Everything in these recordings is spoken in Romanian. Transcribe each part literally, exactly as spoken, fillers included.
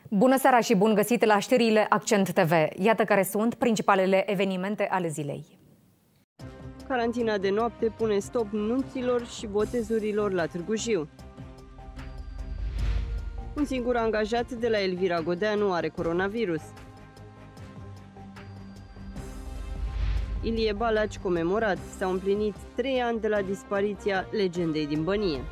Bună seara și bun găsit la știrile Accent T V. Iată care sunt principalele evenimente ale zilei. Carantina de noapte pune stop nunților și botezurilor la Târgu Jiu. Un singur angajat de la Elvira Godeanu are coronavirus. Ilie Balaci comemorat. S-au împlinit trei ani de la dispariția legendei din Bănie.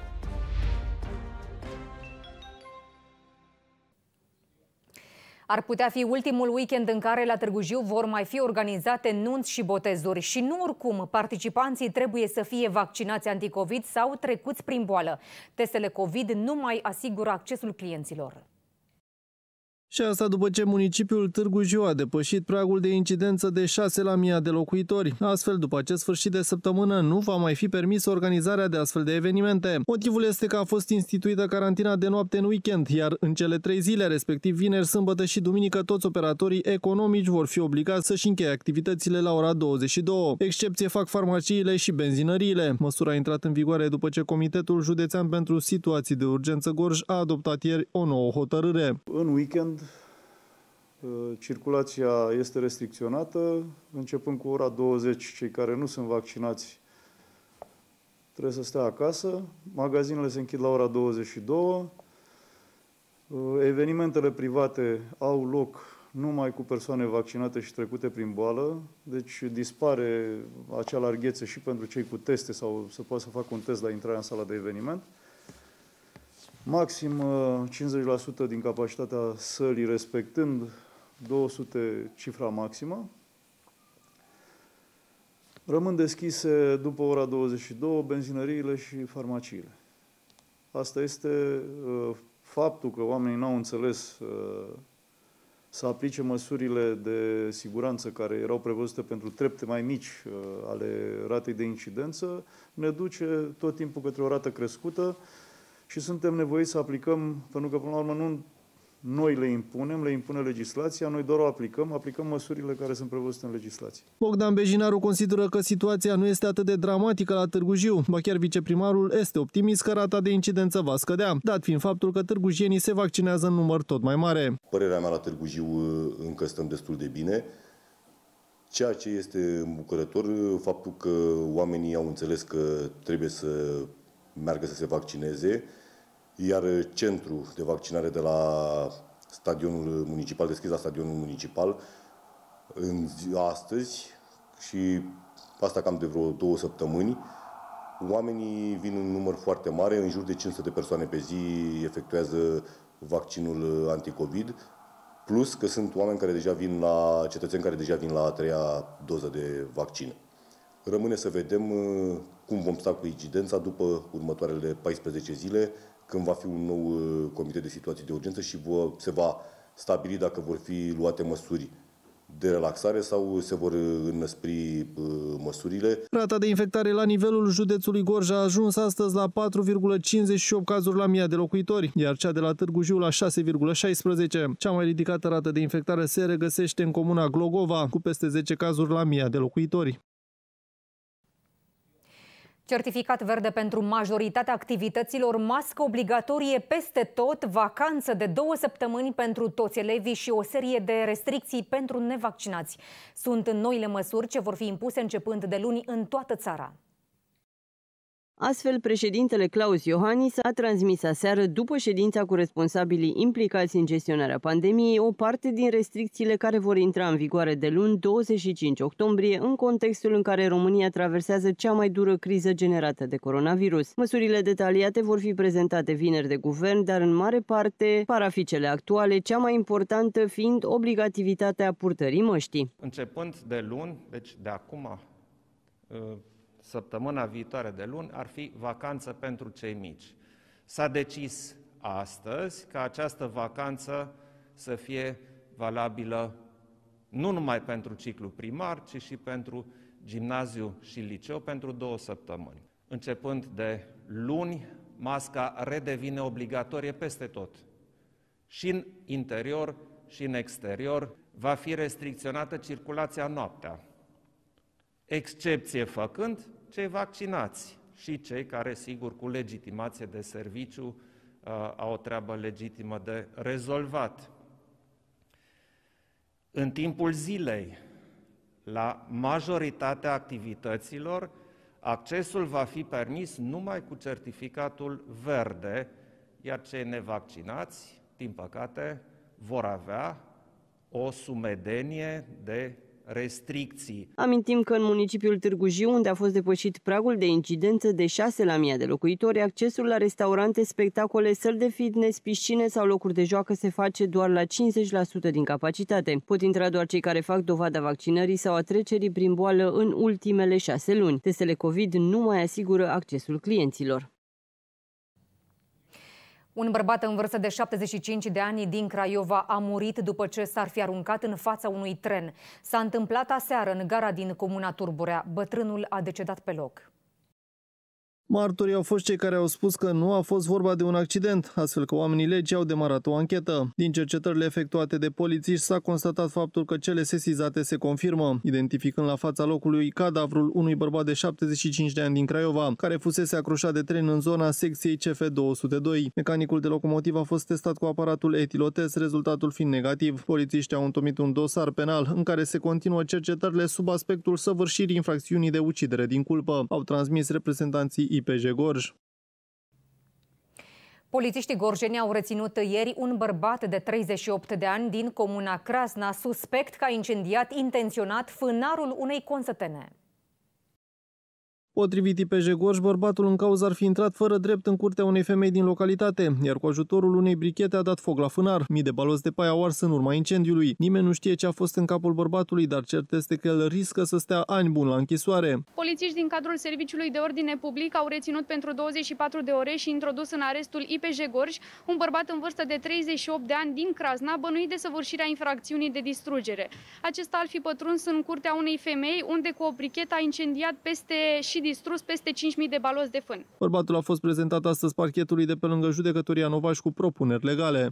Ar putea fi ultimul weekend în care la Târgu Jiu vor mai fi organizate nunți și botezuri și nu oricum participanții trebuie să fie vaccinați anticovid sau trecuți prin boală. Testele COVID nu mai asigură accesul clienților. Și asta după ce municipiul Târgu Jiu a depășit pragul de incidență de șase la mie de locuitori. Astfel, după acest sfârșit de săptămână, nu va mai fi permis organizarea de astfel de evenimente. Motivul este că a fost instituită carantina de noapte în weekend, iar în cele trei zile, respectiv vineri, sâmbătă și duminică, toți operatorii economici vor fi obligați să-și încheie activitățile la ora douăzeci și două. Excepție fac farmaciile și benzinăriile. Măsura a intrat în vigoare după ce Comitetul Județean pentru Situații de Urgență Gorj a adoptat ieri o nouă hotărâre. În weekend circulația este restricționată, începând cu ora douăzeci, cei care nu sunt vaccinați trebuie să stea acasă, magazinele se închid la ora douăzeci și două, evenimentele private au loc numai cu persoane vaccinate și trecute prin boală, deci dispare acea larghețe și pentru cei cu teste sau să poată să facă un test la intrarea în sala de eveniment. Maxim cincizeci la sută din capacitatea sălii, respectând două sute cifra maximă. Rămân deschise după ora douăzeci și două benzinăriile și farmaciile. Asta este uh, faptul că oamenii n-au înțeles uh, să aplice măsurile de siguranță care erau prevăzute pentru trepte mai mici uh, ale ratei de incidență, ne duce tot timpul către o rată crescută. Și suntem nevoiți să aplicăm, pentru că până la urmă nu noi le impunem, le impune legislația, noi doar o aplicăm, aplicăm măsurile care sunt prevăzute în legislație. Bogdan Bejinaru consideră că situația nu este atât de dramatică la Târgu Jiu, ba chiar viceprimarul este optimist că rata de incidență va scădea, dat fiind faptul că târgujienii se vaccinează în număr tot mai mare. Părerea mea, la Târgu Jiu încă stăm destul de bine. Ceea ce este îmbucurător, faptul că oamenii au înțeles că trebuie să meargă să se vaccineze, iar centrul de vaccinare de la stadionul municipal, deschis la stadionul municipal, în ziua astăzi și asta cam de vreo două săptămâni, oamenii vin în număr foarte mare, în jur de cinci sute de persoane pe zi efectuează vaccinul anticovid, plus că sunt oameni care deja vin la, cetățeni care deja vin la a treia doză de vaccin. Rămâne să vedem cum vom sta cu incidența după următoarele paisprezece zile, când va fi un nou comitet de situații de urgență și se va stabili dacă vor fi luate măsuri de relaxare sau se vor înnăspri măsurile. Rata de infectare la nivelul județului Gorj a ajuns astăzi la patru virgulă cincizeci și opt cazuri la mie de locuitori, iar cea de la Târgu Jiu la șase virgulă șaisprezece. Cea mai ridicată rată de infectare se regăsește în comuna Glogova, cu peste zece cazuri la mie de locuitori. Certificat verde pentru majoritatea activităților, mască obligatorie peste tot, vacanță de două săptămâni pentru toți elevii și o serie de restricții pentru nevaccinați. Sunt noile măsuri ce vor fi impuse începând de luni în toată țara. Astfel, președintele Claus Iohannis a transmis aseară, după ședința cu responsabilii implicați în gestionarea pandemiei, o parte din restricțiile care vor intra în vigoare de luni douăzeci și cinci octombrie, în contextul în care România traversează cea mai dură criză generată de coronavirus. Măsurile detaliate vor fi prezentate vineri de guvern, dar în mare parte paraficele actuale, cea mai importantă fiind obligativitatea purtării măștii. Începând de luni, deci de acum, săptămâna viitoare de luni, ar fi vacanță pentru cei mici. S-a decis astăzi ca această vacanță să fie valabilă nu numai pentru ciclu primar, ci și pentru gimnaziu și liceu pentru două săptămâni. Începând de luni, masca redevine obligatorie peste tot. Și în interior și în exterior va fi restricționată circulația noaptea. Excepție făcând cei vaccinați și cei care, sigur, cu legitimație de serviciu, au o treabă legitimă de rezolvat. În timpul zilei, la majoritatea activităților, accesul va fi permis numai cu certificatul verde, iar cei nevaccinați, din păcate, vor avea o sumedenie de restricții. Amintim că în municipiul Târgu Jiu, unde a fost depășit pragul de incidență de șase la mie de locuitori, accesul la restaurante, spectacole, săli de fitness, piscine sau locuri de joacă se face doar la cincizeci la sută din capacitate. Pot intra doar cei care fac dovada vaccinării sau a trecerii prin boală în ultimele șase luni. Testele COVID nu mai asigură accesul clienților. Un bărbat în vârstă de șaptezeci și cinci de ani din Craiova a murit după ce s-ar fi aruncat în fața unui tren. S-a întâmplat aseară în gara din comuna Turburea. Bătrânul a decedat pe loc. Martorii au fost cei care au spus că nu a fost vorba de un accident, astfel că oamenii legii au demarat o anchetă. Din cercetările efectuate de polițiști s-a constatat faptul că cele sesizate se confirmă, identificând la fața locului cadavrul unui bărbat de șaptezeci și cinci de ani din Craiova, care fusese acroșat de tren în zona secției C F două sute doi. Mecanicul de locomotiv a fost testat cu aparatul etilotest, rezultatul fiind negativ. Polițiștii au întomit un dosar penal în care se continuă cercetările sub aspectul săvârșirii infracțiunii de ucidere din culpă, au transmis reprezentanții I P J Gorj. Polițiștii gorjeni au reținut ieri un bărbat de treizeci și opt de ani din comuna Crasna, suspect că a incendiat intenționat fânarul unei consătene. Potrivit I P J Gorj, bărbatul în cauză ar fi intrat fără drept în curtea unei femei din localitate, iar cu ajutorul unei brichete a dat foc la fânar. Mii de baloți de pai au ars în urma incendiului. Nimeni nu știe ce a fost în capul bărbatului, dar cert este că el riscă să stea ani buni la închisoare. Polițiști din cadrul Serviciului de Ordine Public au reținut pentru douăzeci și patru de ore și introdus în arestul I P J Gorj un bărbat în vârstă de treizeci și opt de ani din Crasna, bănuit de săvârșirea infracțiunii de distrugere. Acesta ar fi pătruns în curtea unei femei, unde cu o brichetă a incendiat peste și distrus peste cinci mii de baloți de fân. Bărbatul a fost prezentat astăzi parchetului de pe lângă judecătoria Novaș cu propuneri legale.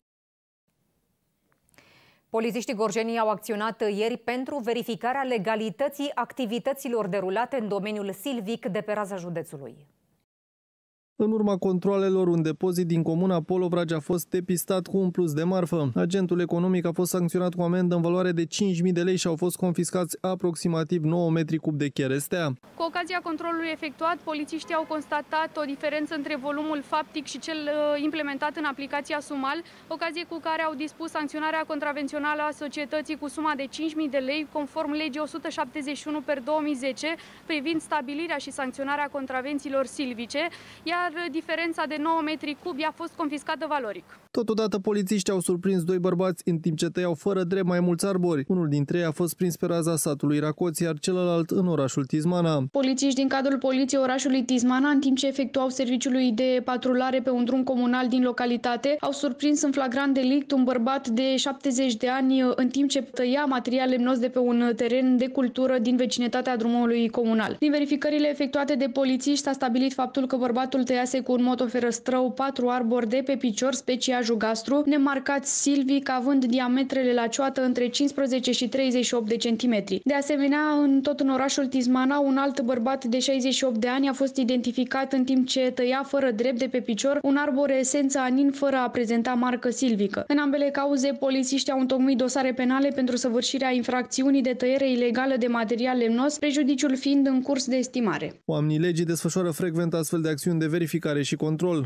Polițiștii gorjenii au acționat ieri pentru verificarea legalității activităților derulate în domeniul silvic de pe raza județului. În urma controalelor, un depozit din comuna Polovragi a fost depistat cu un plus de marfă. Agentul economic a fost sancționat cu amendă în valoare de cinci mii de lei și au fost confiscați aproximativ nouă metri cub de cherestea. Cu ocazia controlului efectuat, polițiștii au constatat o diferență între volumul faptic și cel implementat în aplicația SUMAL, ocazie cu care au dispus sancționarea contravențională a societății cu suma de cinci mii de lei, conform legii o sută șaptezeci și unu pe două mii zece, privind stabilirea și sancționarea contravențiilor silvice, iar diferența de nouă metri cubi a fost confiscată valoric. Totodată, polițiștii au surprins doi bărbați în timp ce tăiau fără drept mai mulți arbori. Unul dintre ei a fost prins pe raza satului Racoți, iar celălalt în orașul Tizmana. Polițiști din cadrul poliției orașului Tizmana, în timp ce efectuau serviciului de patrulare pe un drum comunal din localitate, au surprins în flagrant delict un bărbat de șaptezeci de ani în timp ce tăia material lemnos de pe un teren de cultură din vecinătatea drumului comunal. Din verificările efectuate de polițiști s-a stabilit faptul că bărbatul tăiase cu un motoferăstrău patru arbori de pe picior, specia jugastru, nemarcați silvic, având diametrele la cioată între cincisprezece și treizeci și opt de centimetri. De asemenea, în tot în orașul Tizmana, un alt bărbat de șaizeci și opt de ani a fost identificat în timp ce tăia fără drept de pe picior un arbore esență anin fără a prezenta marcă silvică. În ambele cauze, polițiștii au întocmit dosare penale pentru săvârșirea infracțiunii de tăiere ilegală de material lemnos, prejudiciul fiind în curs de estimare. Oamenii legii desfășoară frecvent astfel de acțiuni de verificare și control.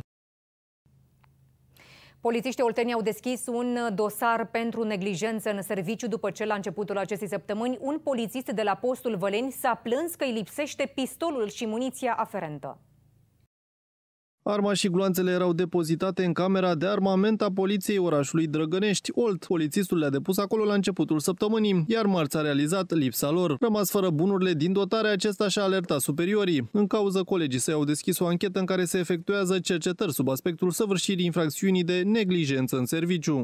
Polițiștii olteni au deschis un dosar pentru neglijență în serviciu după ce la începutul acestei săptămâni un polițist de la postul Văleni s-a plâns că îi lipsește pistolul și muniția aferentă. Arma și gloanțele erau depozitate în camera de armament a poliției orașului Drăgănești. Olt, polițistul le-a depus acolo la începutul săptămânii, iar marți a realizat lipsa lor. Rămas fără bunurile din dotare, acesta și-a alertat superiorii. În cauză, colegii săi au deschis o anchetă în care se efectuează cercetări sub aspectul săvârșirii infracțiunii de neglijență în serviciu.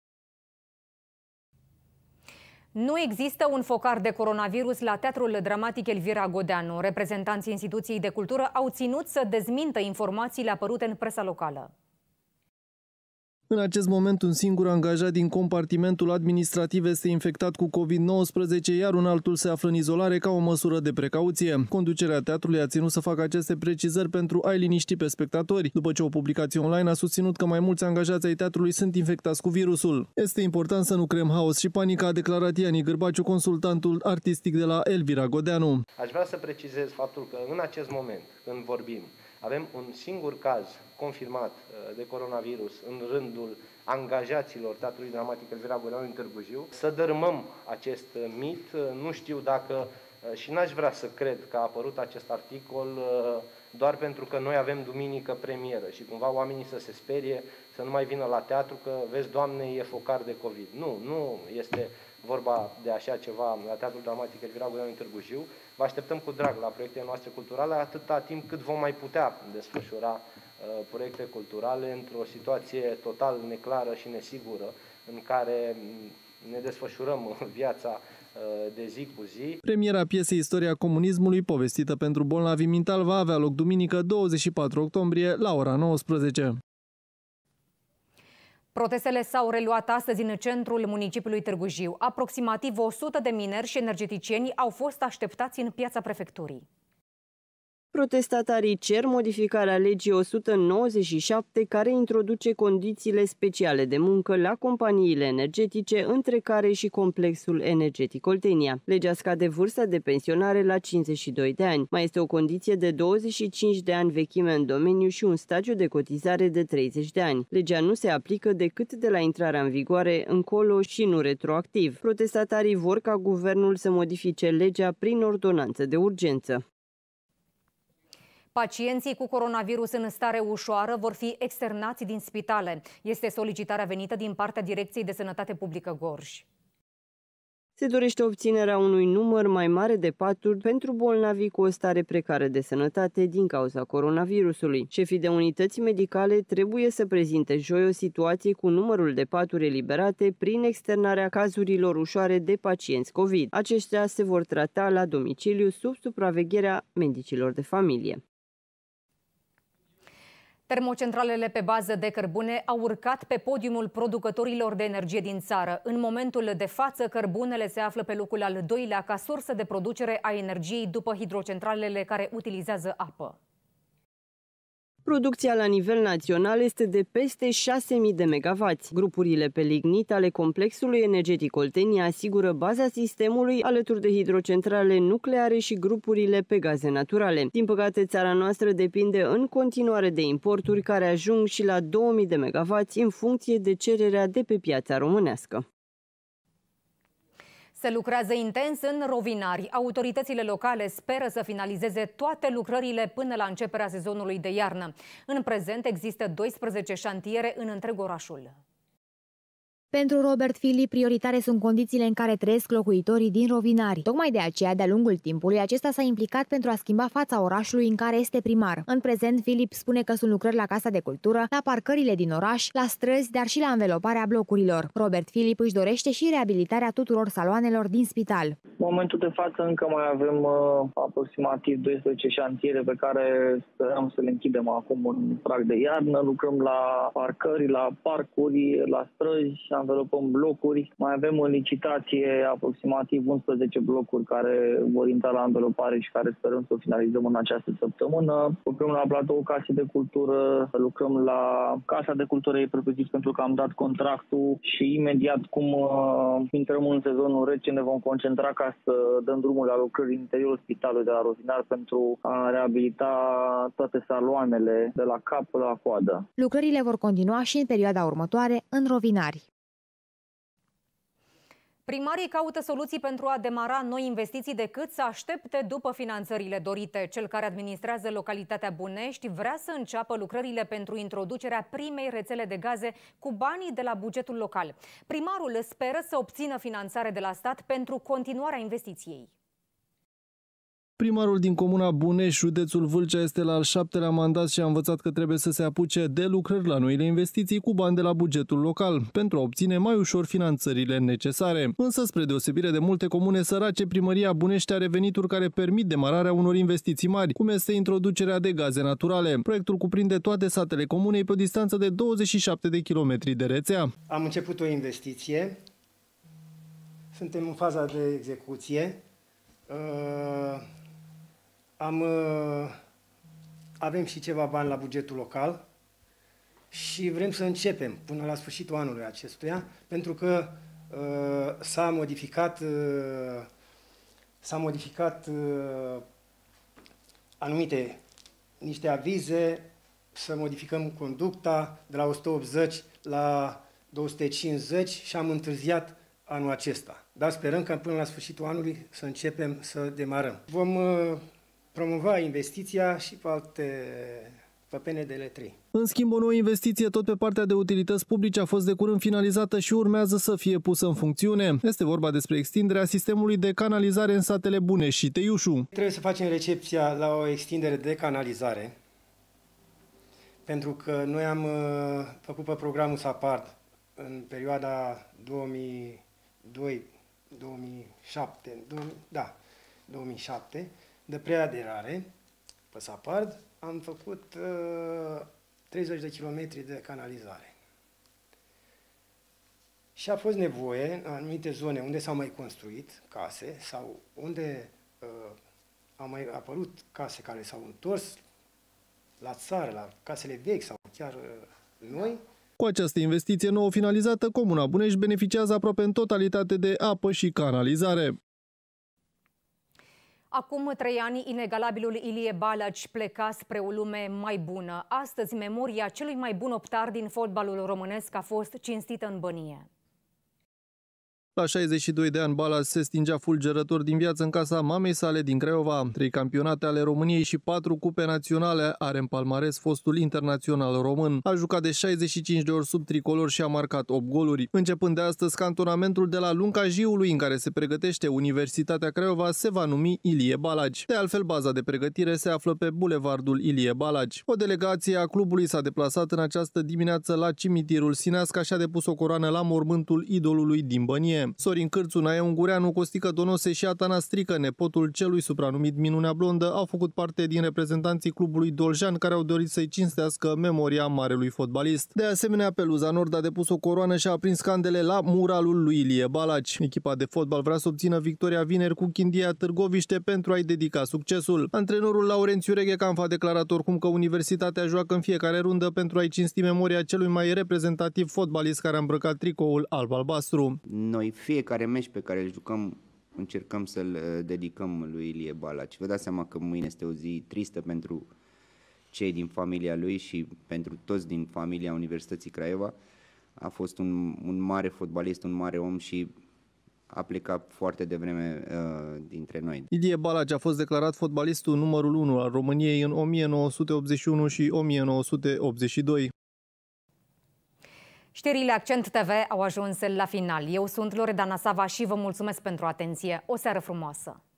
Nu există un focar de coronavirus la Teatrul Dramatic Elvira Godeanu. Reprezentanții instituției de cultură au ținut să dezmintă informațiile apărute în presa locală. În acest moment, un singur angajat din compartimentul administrativ este infectat cu COVID nouăsprezece, iar un altul se află în izolare ca o măsură de precauție. Conducerea teatrului a ținut să facă aceste precizări pentru a-i liniști pe spectatori, după ce o publicație online a susținut că mai mulți angajați ai teatrului sunt infectați cu virusul. Este important să nu creăm haos și panică, a declarat Iani Gârbaciu, consultantul artistic de la Elvira Godeanu. Aș vrea să precizez faptul că în acest moment, când vorbim, avem un singur caz confirmat de coronavirus în rândul angajaților Teatrului Dramatic Elvira Godeanu din Târgu Jiu. Să dărâmăm acest mit, nu știu dacă, și n-aș vrea să cred că a apărut acest articol doar pentru că noi avem duminică premieră și cumva oamenii să se sperie, să nu mai vină la teatru, că vezi, Doamne, e focar de COVID. Nu, nu este vorba de așa ceva la Teatrul Dramatic Elvira Godeanu din Târgu Jiu. Vă așteptăm cu drag la proiectele noastre culturale, atâta timp cât vom mai putea desfășura uh, proiecte culturale într-o situație total neclară și nesigură, în care ne desfășurăm viața uh, de zi cu zi. Premiera piesei Istoria comunismului, povestită pentru bolnavi mental, va avea loc duminică douăzeci și patru octombrie la ora nouăsprezece. Protestele s-au reluat astăzi în centrul municipiului Târgu Jiu. Aproximativ o sută de mineri și energeticieni au fost așteptați în piața prefecturii. Protestatarii cer modificarea legii o sută nouăzeci și șapte, care introduce condițiile speciale de muncă la companiile energetice, între care și complexul energetic Oltenia. Legea scade vârsta de pensionare la cincizeci și doi de ani. Mai este o condiție de douăzeci și cinci de ani vechime în domeniu și un stagiu de cotizare de treizeci de ani. Legea nu se aplică decât de la intrarea în vigoare încolo și nu retroactiv. Protestatarii vor ca guvernul să modifice legea prin ordonanță de urgență. Pacienții cu coronavirus în stare ușoară vor fi externați din spitale. Este solicitarea venită din partea Direcției de Sănătate Publică Gorj. Se dorește obținerea unui număr mai mare de paturi pentru bolnavii cu o stare precară de sănătate din cauza coronavirusului. Șefii de unități medicale trebuie să prezinte joi o situație cu numărul de paturi eliberate prin externarea cazurilor ușoare de pacienți COVID. Aceștia se vor trata la domiciliu sub supravegherea medicilor de familie. Termocentralele pe bază de cărbune au urcat pe podiumul producătorilor de energie din țară. În momentul de față, cărbunele se află pe locul al doilea ca sursă de producere a energiei după hidrocentralele care utilizează apă. Producția la nivel național este de peste șase mii de megavați. Grupurile pe lignit ale complexului energetic Oltenia asigură baza sistemului, alături de hidrocentrale nucleare și grupurile pe gaze naturale. Din păcate, țara noastră depinde în continuare de importuri care ajung și la două mii de megavați în funcție de cererea de pe piața românească. Se lucrează intens în Rovinari. Autoritățile locale speră să finalizeze toate lucrările până la începerea sezonului de iarnă. În prezent există doisprezece șantiere în întreg orașul. Pentru Robert Filip, prioritare sunt condițiile în care trăiesc locuitorii din Rovinari. Tocmai de aceea, de-a lungul timpului, acesta s-a implicat pentru a schimba fața orașului în care este primar. În prezent, Filip spune că sunt lucrări la Casa de Cultură, la parcările din oraș, la străzi, dar și la înveloparea blocurilor. Robert Filip își dorește și reabilitarea tuturor saloanelor din spital. În momentul de față încă mai avem uh, aproximativ doisprezece șantiere pe care sperăm să le închidem acum în prag de iarnă. Lucrăm la parcări, la parcuri, la străzi, învelopăm blocuri. Mai avem în licitație aproximativ unsprezece blocuri care vor intra la învelopare și care sperăm să o finalizăm în această săptămână. Lucrăm la platou Case de Cultură, lucrăm la Casa de Cultură e propriu-zis pentru că am dat contractul și imediat cum uh, intrăm în sezonul rece ne vom concentra ca să dăm drumul la lucrări în interiorul spitalului de la Rovinar pentru a reabilita toate saloanele de la cap la coadă. Lucrările vor continua și în perioada următoare în Rovinari. Primarii caută soluții pentru a demara noi investiții decât să aștepte după finanțările dorite. Cel care administrează localitatea Bunești vrea să înceapă lucrările pentru introducerea primei rețele de gaze cu banii de la bugetul local. Primarul speră să obțină finanțare de la stat pentru continuarea investiției. Primarul din comuna Bunești, județul Vâlcea, este la al șaptelea mandat și a învățat că trebuie să se apuce de lucrări la noile investiții cu bani de la bugetul local, pentru a obține mai ușor finanțările necesare. Însă, spre deosebire de multe comune sărace, primăria Bunești are venituri care permit demararea unor investiții mari, cum este introducerea de gaze naturale. Proiectul cuprinde toate satele comunei pe o distanță de douăzeci și șapte de kilometri de rețea. Am început o investiție, suntem în faza de execuție. Uh... Am, avem și ceva bani la bugetul local și vrem să începem până la sfârșitul anului acestuia, pentru că uh, s-a modificat, uh, s-a modificat uh, anumite, niște avize, să modificăm conducta de la o sută optzeci la două sute cincizeci și am întârziat anul acesta. Dar sperăm că până la sfârșitul anului să începem să demarăm. Vom uh, promova investiția și pe alte pe P N D L trei. În schimb, o nouă investiție tot pe partea de utilități publice a fost de curând finalizată și urmează să fie pusă în funcțiune. Este vorba despre extinderea sistemului de canalizare în satele Bunești și Teiușu. Trebuie să facem recepția la o extindere de canalizare, pentru că noi am uh, făcut pe programul SAPARD în perioada două mii doi două mii șapte, da, două mii șapte, de preaderare pe SAPARD, am făcut uh, treizeci de kilometri de canalizare. Și a fost nevoie, în anumite zone unde s-au mai construit case sau unde uh, au mai apărut case care s-au întors la țară, la casele vechi sau chiar uh, noi. Cu această investiție nouă finalizată, comuna Bunești beneficiază aproape în totalitate de apă și canalizare. Acum trei ani, inegalabilul Ilie Balaci pleca spre o lume mai bună. Astăzi, memoria celui mai bun optar din fotbalul românesc a fost cinstită în bănie. La șaizeci și doi de ani, Balaci se stingea fulgerător din viață în casa mamei sale din Craiova. Trei campionate ale României și patru cupe naționale are în palmares fostul internațional român. A jucat de șaizeci și cinci de ori sub tricolor și a marcat opt goluri. Începând de astăzi, cantonamentul de la Lunca Jiului, în care se pregătește Universitatea Craiova, se va numi Ilie Balaci. De altfel, baza de pregătire se află pe bulevardul Ilie Balaci. O delegație a clubului s-a deplasat în această dimineață la cimitirul Sineasca și a depus o coroană la mormântul idolului din Bănie. Sorin Cârțu, Nae Ungureanu, Costică Donose și Atana Strică, nepotul celui supranumit Minunea Blondă, au făcut parte din reprezentanții clubului Doljean, care au dorit să-i cinstească memoria marelui fotbalist. De asemenea, Peluza Nord a depus o coroană și a aprins candele la muralul lui Ilie Balaci. Echipa de fotbal vrea să obțină victoria vineri cu Chindia Târgoviște pentru a-i dedica succesul. Antrenorul Laurențiu Reghecanf a declarat oricum că Universitatea joacă în fiecare rundă pentru a-i cinsti memoria celui mai reprezentativ fotbalist care a îmbrăcat tricoul alb-albastru. Noi fiecare meci pe care îl jucăm încercăm să-l dedicăm lui Ilie Balaci. Vă dați seama că mâine este o zi tristă pentru cei din familia lui și pentru toți din familia Universității Craiova. A fost un, un mare fotbalist, un mare om și a plecat foarte devreme uh, dintre noi. Ilie Balaci a fost declarat fotbalistul numărul unu al României în o mie nouă sute optzeci și unu și o mie nouă sute optzeci și doi. Știrile Accent T V au ajuns la final. Eu sunt Loredana Sava și vă mulțumesc pentru atenție. O seară frumoasă!